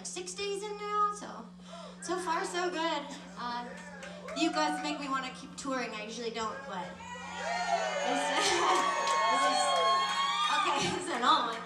like 6 days in now, so far so good. You guys make me want to keep touring. I usually don't, but this is okay. This is an all one.